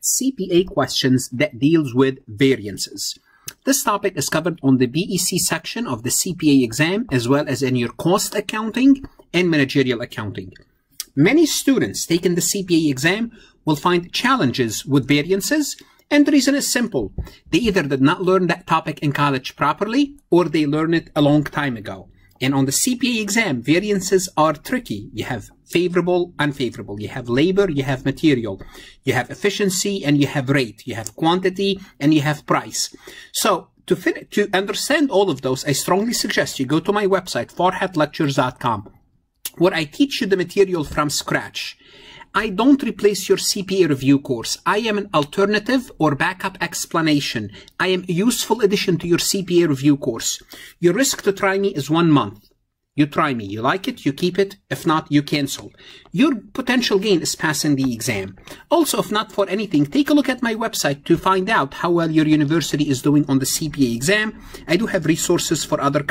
CPA questions that deals with variances. This topic is covered on the BEC section of the CPA exam, as well as in your cost accounting and managerial accounting. Many students taking the CPA exam will find challenges with variances, and the reason is simple. They either did not learn that topic in college properly, or they learned it a long time ago. And on the CPA exam, variances are tricky. You have favorable, unfavorable. You have labor, you have material. You have efficiency, and you have rate. You have quantity, and you have price. So to understand all of those, I strongly suggest you go to my website, farhatlectures.com, where I teach you the material from scratch. I don't replace your CPA review course. I am an alternative or backup explanation. I am a useful addition to your CPA review course. Your risk to try me is 1 month. You try me. You like it, you keep it. If not, you cancel. Your potential gain is passing the exam. Also, if not for anything, take a look at my website to find out how well your university is doing on the CPA exam. I do have resources for other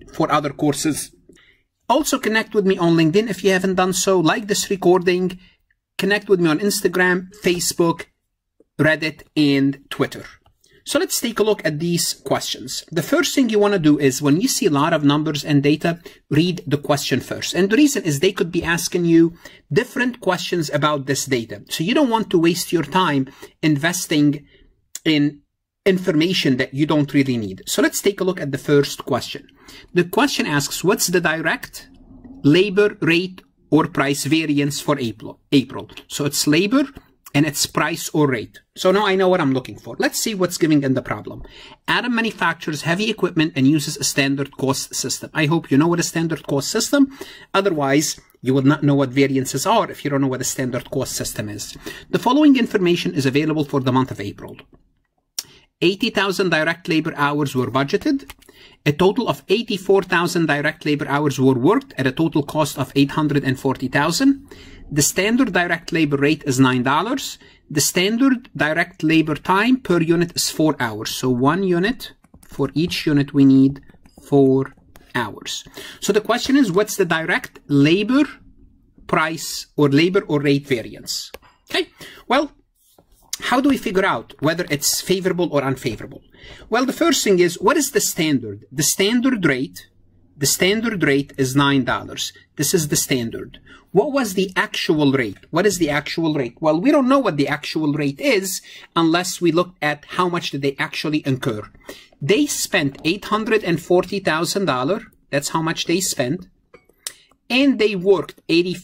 courses. Also, connect with me on LinkedIn if you haven't done so. Like this recording. Connect with me on Instagram, Facebook, Reddit, and Twitter. So let's take a look at these questions. The first thing you want to do is when you see a lot of numbers and data, read the question first. And the reason is they could be asking you different questions about this data. So you don't want to waste your time investing in information that you don't really need. So let's take a look at the first question. The question asks, what's the direct labor rate or price variance for April? So it's labor and it's price or rate. So now I know what I'm looking for. Let's see what's giving in the problem. Adam manufactures heavy equipment and uses a standard cost system. I hope you know what a standard cost system. Otherwise, you would not know what variances are if you don't know what a standard cost system is. The following information is available for the month of April. 80,000 direct labor hours were budgeted. A total of 84,000 direct labor hours were worked at a total cost of $840,000. The standard direct labor rate is $9. The standard direct labor time per unit is 4 hours. So 1 unit, for each unit we need 4 hours. So the question is, what's the direct labor price or labor or rate variance? Okay, well, how do we figure out whether it's favorable or unfavorable? Well, the first thing is, what is the standard? The standard rate is $9. This is the standard. What was the actual rate? What is the actual rate? Well, we don't know what the actual rate is unless we look at how much did they actually incur. They spent $840,000. That's how much they spent. And they worked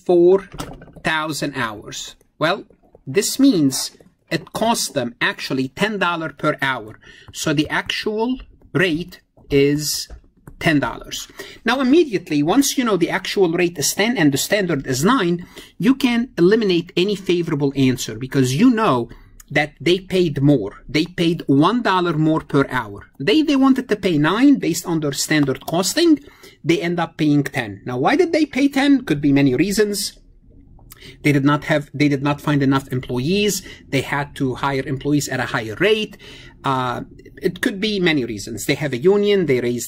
84,000 hours. Well, this means it cost them actually $10 per hour. So the actual rate is $10. Now, immediately, once you know the actual rate is 10 and the standard is 9, you can eliminate any favorable answer because you know that they paid more. They paid $1 more per hour. They wanted to pay 9 based on their standard costing. They end up paying 10. Now, why did they pay 10? Could be many reasons. They did not find enough employees. They had to hire employees at a higher rate. It could be many reasons. They have a union. They raised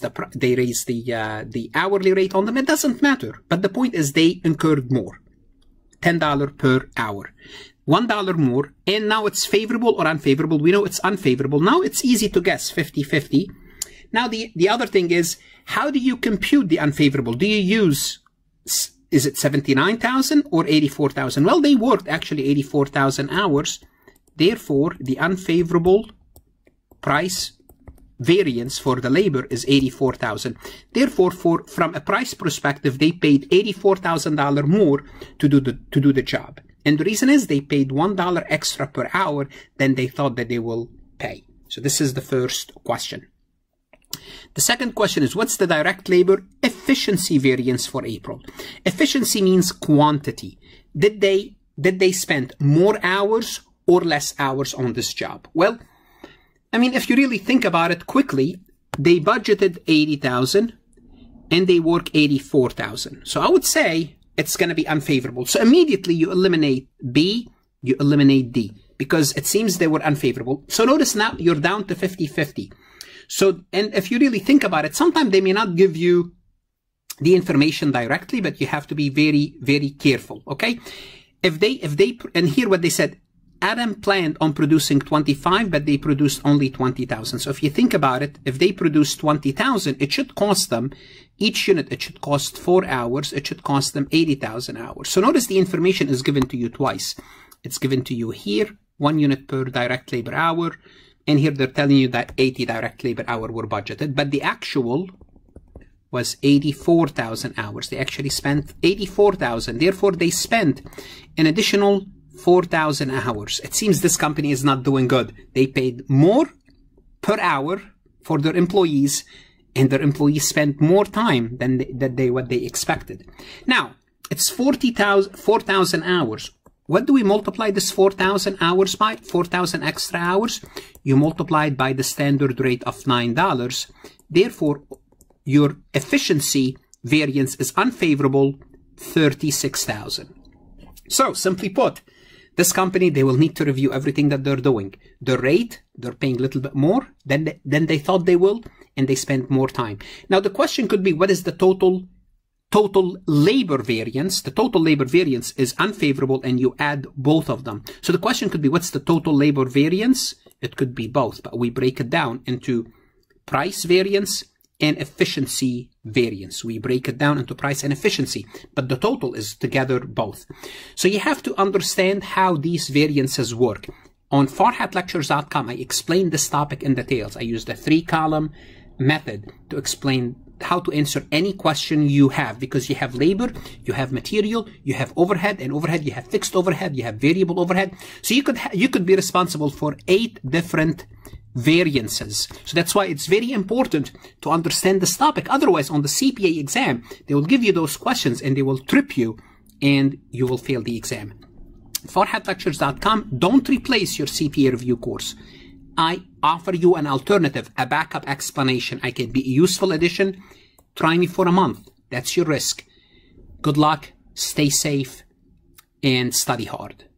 the hourly rate on them. It doesn't matter. But the point is they incurred more, $10 per hour, $1 more. And now it's favorable or unfavorable. We know it's unfavorable. Now it's easy to guess, 50-50. Now the other thing is, how do you compute the unfavorable? Do you use, is it 79,000 or 84,000? Well, they worked actually 84,000 hours. Therefore, the unfavorable price variance for the labor is 84,000. Therefore, from a price perspective, they paid $84,000 more to do the job. And the reason is they paid $1 extra per hour than they thought that they will pay. So this is the first question. The second question is, what's the direct labor efficiency variance for April? Efficiency means quantity. Did they spend more hours or less hours on this job? Well, I mean, if you really think about it quickly, they budgeted 80,000 and they work 84,000. So I would say it's going to be unfavorable. So immediately you eliminate B, you eliminate D, because it seems they were unfavorable. So notice now you're down to 50-50. So, and if you really think about it, sometimes they may not give you the information directly, but you have to be very, very careful. Okay. If they, and here what they said, Adam planned on producing 25, but they produced only 20,000. So if you think about it, if they produce 20,000, it should cost them, each unit, it should cost 4 hours. It should cost them 80,000 hours. So notice the information is given to you twice. It's given to you here, 1 unit per direct labor hour. And here they're telling you that 80 direct labor hour were budgeted, but the actual was 84,000 hours. They actually spent 84,000. Therefore, they spent an additional 4,000 hours. It seems this company is not doing good. They paid more per hour for their employees, and their employees spent more time than what they expected. Now, it's 4,000 hours. What do we multiply this 4,000 hours by? 4,000 extra hours. You multiply it by the standard rate of $9. Therefore, your efficiency variance is unfavorable, 36,000. So, simply put, this company, they will need to review everything that they're doing. The rate, they're paying a little bit more than they thought they will, and they spend more time. Now, the question could be, what is the total labor variance? The total labor variance is unfavorable, and you add both of them. So the question could be, what's the total labor variance? It could be both, but we break it down into price variance and efficiency variance. We break it down into price and efficiency, but the total is together both. So you have to understand how these variances work. On farhatlectures.com, I explained this topic in details. I used a 3-column method to explain how to answer any question you have, because you have labor, you have material, you have overhead, and overhead, you have fixed overhead, you have variable overhead. So you could be responsible for 8 different variances. So that's why it's very important to understand this topic. Otherwise, on the CPA exam, they will give you those questions and they will trip you and you will fail the exam. farhatlectures.com, don't replace your CPA review course. I offer you an alternative, a backup explanation. I can be a useful addition. Try me for a month. That's your risk. Good luck, stay safe, and study hard.